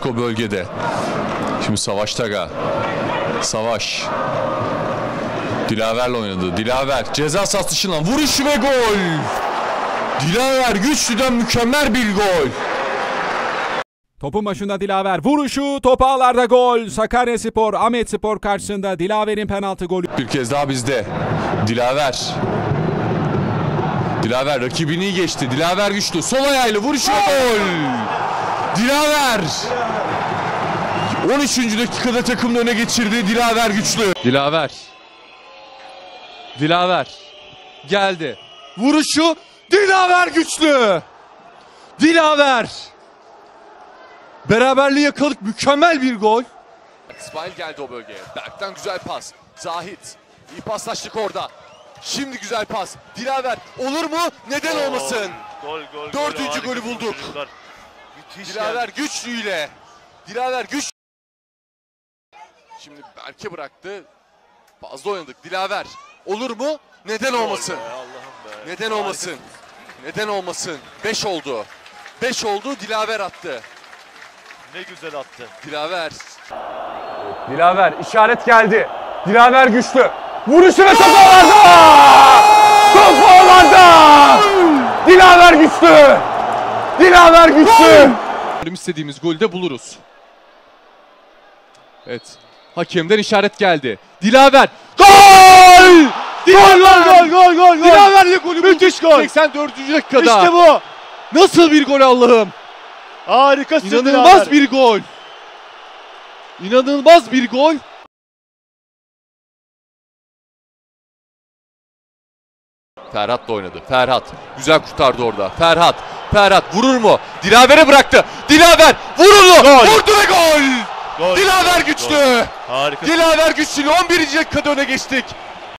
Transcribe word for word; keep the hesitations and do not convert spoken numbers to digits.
artık o bölgede. Şimdi Savaş Taga. Savaş. Dilaver'le oynadı. Dilaver ceza sahası dışından vuruşu ve gol. Dilaver Güçlü'den mükemmel bir gol. Topun başında Dilaver vuruşu, top ağlarda gol. Sakaryaspor Ahmetspor karşısında Dilaver'in penaltı golü. Bir kez daha bizde. Dilaver. Dilaver rakibini geçti. Dilaver Güçlü sol ayağıyla vuruşu ve gol. Dilaver. on üçüncü dakikada takımını öne geçirdi Dilaver Güçlü. Dilaver. Dilaver. Geldi. Vuruşu Dilaver Güçlü. Dilaver. Beraberliği yakaladık. Mükemmel bir gol. İsmail geldi o bölgeye. Berk'ten güzel pas. Zahit. İyi paslaştık orada. Şimdi güzel pas. Dilaver. Olur mu? Neden Oo, olmasın? Gol gol. Dördüncü gol, golü bulduk. Dilaver Güçlü ile. Dilaver Güçlü. Şimdi Berk'e bıraktı. Fazla oynadık. Dilaver. Olur mu? Neden olmasın? Be, Allah'ım be. Neden olmasın? Neden olmasın? beş oldu. beş oldu. Dilaver attı. Ne güzel attı. Dilaver. Dilaver işaret geldi. Dilaver Güçlü. Vuruşu ve top ağlarda. Top ağlarda. Dilaver Güçlü. Dilaver Güçlü. İstediğimiz golü de buluruz. Evet. Hakemden işaret geldi. Dilaver. Gol! Dilaver! Gol gol gol gol. Dilaver'le golü Müthiş gol. seksen dördüncü dakikada. İşte bu. Nasıl bir gol Allah'ım? Harikasın İnanılmaz Dilaver. bir gol. İnanılmaz bir gol. Ferhat da oynadı. Ferhat güzel kurtardı orada. Ferhat. Ferhat vurur mu? Dilaver'e bıraktı. Dilaver vuruldu. Gol. Vurdu ve gol. Gol, Dilaver gol, Güçlü. gol. Harikasın. Dilaver Güçlü on birinci dakikada öne geçtik.